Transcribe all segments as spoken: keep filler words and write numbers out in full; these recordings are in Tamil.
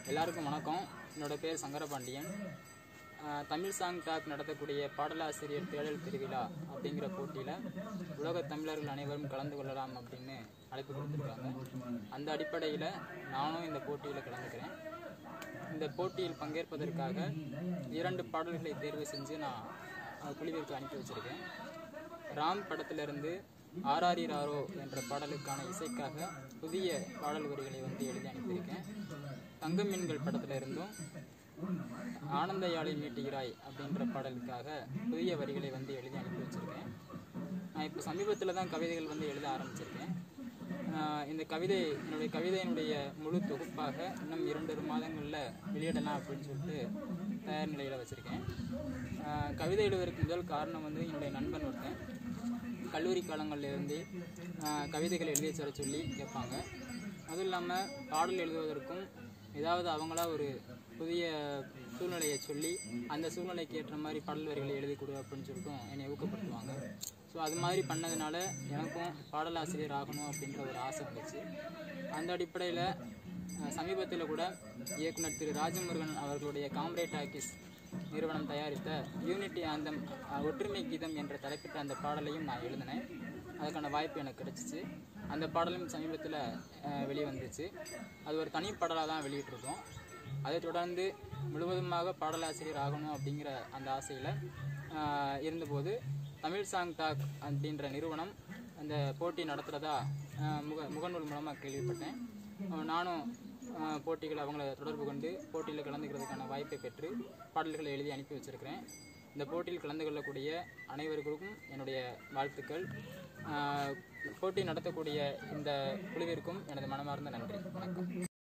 எல்லாருக்கும் வணக்கம். என்னோட பேர் சங்கரபாண்டியன். தமிழ் சாங் டாக் நடத்தக்கூடிய பாடலாசிரியர் தேடல் திருவிழா அப்படிங்கிற போட்டியில் உலக தமிழர்கள் அனைவரும் கலந்து கொள்ளலாம் அப்படின்னு அழைப்பு கொடுத்துருக்காங்க. அந்த அடிப்படையில் நானும் இந்த போட்டியில் கலந்துக்கிறேன். இந்த போட்டியில் பங்கேற்பதற்காக இரண்டு பாடல்களை தேர்வு செஞ்சு நான் குழுவிற்கு அனுப்பி வச்சுருக்கேன். ராம் படத்திலிருந்து ஆராரி ராரோ என்ற பாடலுக்கான இசைக்காக புதிய பாடல் வரிகளை வந்து எழுதி அனுப்பியிருக்கேன். தங்க மீன்கள் படத்திலிருந்தும் ஆனந்த யாழை மீட்டுகிறாய் அப்படின்ற பாடலுக்காக புதிய வரிகளை வந்து எழுதி அனுப்பி வச்சுருக்கேன். நான் இப்போ சமீபத்தில் தான் கவிதைகள் வந்து எழுத ஆரம்பிச்சிருக்கேன். இந்த கவிதை என்னுடைய கவிதையினுடைய முழு தொகுப்பாக இன்னும் இரண்டு மாதங்களில் வெளியிடலாம் அப்படின்னு சொல்லிட்டு தயார் நிலையில் வச்சுருக்கேன். கவிதை எழுதுவதற்கு முதல் காரணம் வந்து என்னுடைய நண்பன் ஒருத்தன் கல்லூரி காலங்களிலிருந்து கவிதைகள் எழுதி தர சொல்லி கேட்பாங்க. அதுவும் இல்லாமல் பாடல் எழுதுவதற்கும் ஏதாவது அவங்களா ஒரு புதிய சூழ்நிலையை சொல்லி அந்த சூழ்நிலைக்கு ஏற்ற மாதிரி பாடல் வரிகளை எழுதி கொடு அப்படின்னு சொல்லிட்டு என்னை ஊக்கப்படுத்துவாங்க. ஸோ அது மாதிரி பண்ணதுனால எனக்கும் பாடலாசிரியர் ஆகணும் அப்படின்ற ஒரு ஆசை வந்துச்சு. அந்த அடிப்படையில் சமீபத்தில் கூட இயக்குனர் திரு ராஜமுருகன் அவர்களுடைய காம்ரேட் டாக்கீஸ் நிறுவனம் தயாரித்த யூனிட்டி ஆந்தம் ஒற்றுமை கீதம் என்ற தலைப்பிட்ட அந்த பாடலையும் நான் எழுதினேன். அதுக்கான வாய்ப்பு எனக்கு கிடைச்சிச்சு. அந்த பாடலும் சமீபத்தில் வெளிவந்துச்சு. அது ஒரு தனி பாடலாக தான் வெளியிட்டிருக்கோம். அதை தொடர்ந்து முழுவதுமாக பாடலாசிரியர் ஆகணும் அப்படிங்கிற அந்த ஆசையில் இருந்தபோது தமிழ் சாங் டாக் அப்படின்ற நிறுவனம் அந்த போட்டி நடத்துகிறதா முக முகநூல் மூலமாக கேள்விப்பட்டேன். நானும் போட்டிகள் அவங்கள தொடர்பு கொண்டு போட்டியில் கலந்துக்கிறதுக்கான வாய்ப்பை பெற்று பாடல்களை எழுதி அனுப்பி வச்சுருக்கிறேன். இந்த போட்டியில் கலந்து கொள்ளக்கூடிய அனைவருக்கும் என்னுடைய வாழ்த்துக்கள். போட்டி நடத்தக்கூடிய இந்த குழுவிற்கும் எனது மனமார்ந்த நன்றி. வணக்கம்.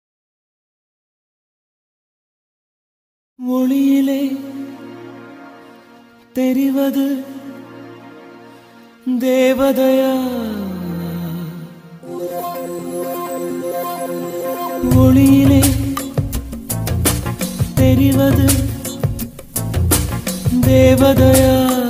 ஒளியிலே தெரிவது தேவதையா, ஒளியிலே தெரிவது தேவதையா,